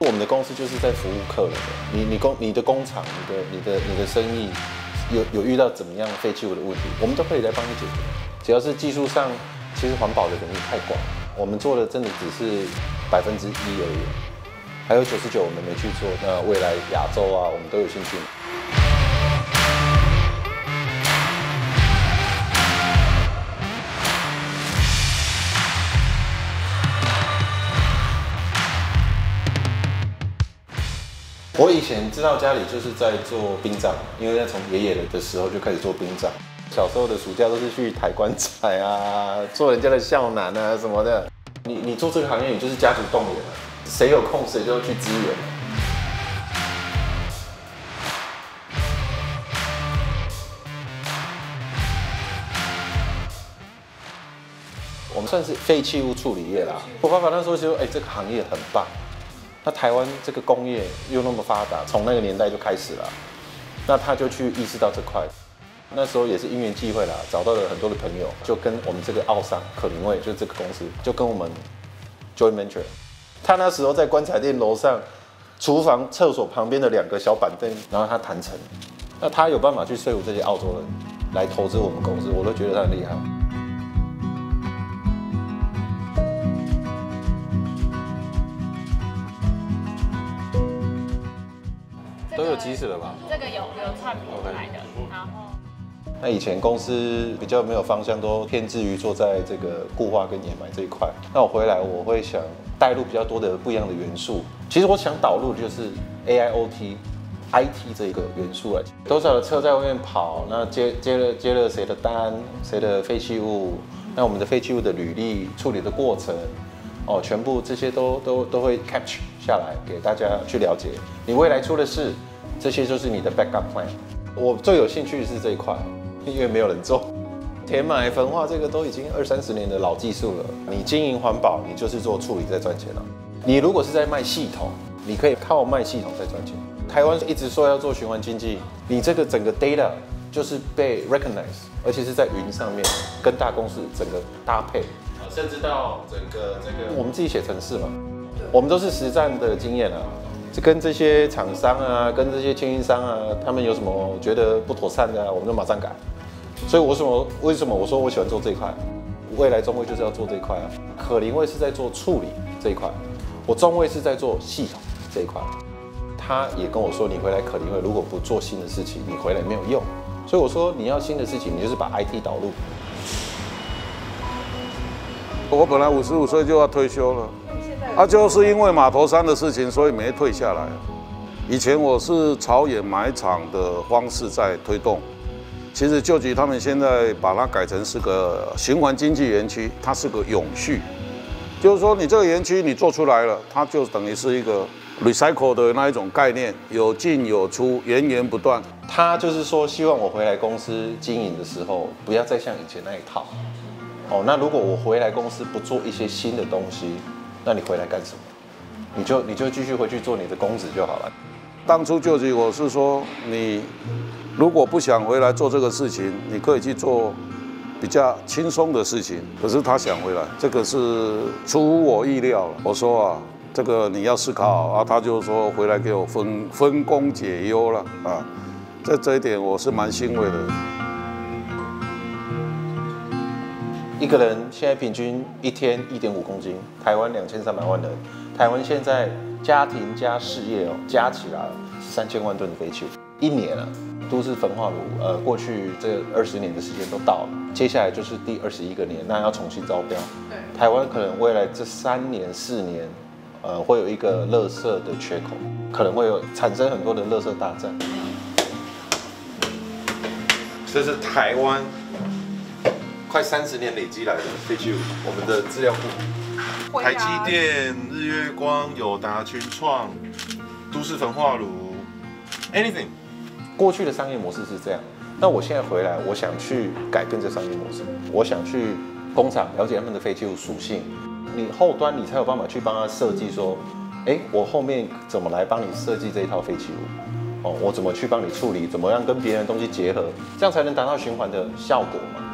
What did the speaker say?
我们的公司就是在服务客人的。你的工厂、你的生意有遇到怎么样废弃物的问题，我们都可以来帮你解决。只要是技术上，其实环保的领域太广，我们做的真的只是1%而已，还有99%我们没去做。那未来亚洲啊，我们都有兴趣。我以前知道家里就是在做殡葬，因为从爷爷的时候就开始做殡葬。小时候的暑假都是去抬棺材啊，做人家的孝男啊什么的。你做这个行业，你就是家族动员了，谁有空谁就要去支援。我们算是废弃物处理业啦。我爸爸那时候就说，这个行业很棒。那台湾这个工业又那么发达，从那个年代就开始了，那他就去意识到这块。那时候也是因缘际会啦，找到了很多的朋友，就跟我们这个奥商可林味，就是这个公司，就跟我们 joint venture。他那时候在棺材店楼上，厨房、厕所旁边的2个小板凳，然后他谈成，那他有办法去说服这些澳洲人来投资我们公司，我都觉得他很厉害。都有机子了吧？ 这个有串品牌的，然后那以前公司比较没有方向，都偏至于做在这个固化跟掩埋这一块。那我回来，我会想带入比较多的不一样的元素。其实我想导入就是 AIoT、IT 这一个元素了。多少的车在外面跑，那接了谁的单，谁的废弃物，那我们的废弃物的履历处理的过程。全部这些都会 capture 下来给大家去了解。你未来出的事，这些就是你的 backup plan。我最有兴趣的是这一块，因为没有人做。填埋焚化这个都已经20-30年的老技术了。你经营环保，你就是做处理在赚钱了。你如果是在卖系统，你可以靠卖系统在赚钱。台湾一直说要做循环经济，你这个整个 data 就是被 recognize， 而且是在云上面跟大公司整个搭配。甚至到整个这个，我们自己写程式嘛，我们都是实战的经验啊，跟这些厂商啊，跟这些签运商啊，他们有什么觉得不妥善的啊，我们就马上改。所以为什么我说我喜欢做这一块？未来中卫就是要做这一块啊。可林卫是在做处理这一块，我中卫是在做系统这一块。他也跟我说，你回来可林卫如果不做新的事情，你回来没有用。所以我说你要新的事情，你就是把 IT 导入。 我本来55岁就要退休了，就是因为码头山的事情，所以没退下来。以前我是朝掩埋场的方式在推动，其实旧局他们现在把它改成是个循环经济园区，它是个永续，就是说你这个园区你做出来了，它就等于是一个 recycle 的那一种概念，有进有出，源源不断。 他就是说，希望我回来公司经营的时候，不要再像以前那一套。那如果我回来公司不做一些新的东西，那你回来干什么？你就继续回去做你的公职就好了。 当初就局我是说，你如果不想回来做这个事情，你可以去做比较轻松的事情。可是他想回来，这个是出乎我意料了。我说啊，这个你要思考啊。他就说回来给我分工解忧了啊。这一点我是蛮欣慰的。 一个人现在平均一天1.5公斤，台湾2300万人，台湾现在家庭加事业加起来3000万吨的废弃物，一年啊，都市焚化炉过去这20年的时间都到了，接下来就是第21个年，那要重新招标。台湾可能未来这3年4年，会有一个垃圾的缺口，可能会产生很多的垃圾大战。这是台湾快30年累积来的废弃物，我们的资料库。 台积电、日月光、友达、群创、都市焚化炉 ，anything。 过去的商业模式是这样，那我现在回来，我想去改变这商业模式，我想去工厂了解他们的废弃物属性。你后端你才有办法去帮他设计说，我后面怎么来帮你设计这一套废弃物？我怎么去帮你处理？怎么样跟别人的东西结合？这样才能达到循环的效果嘛。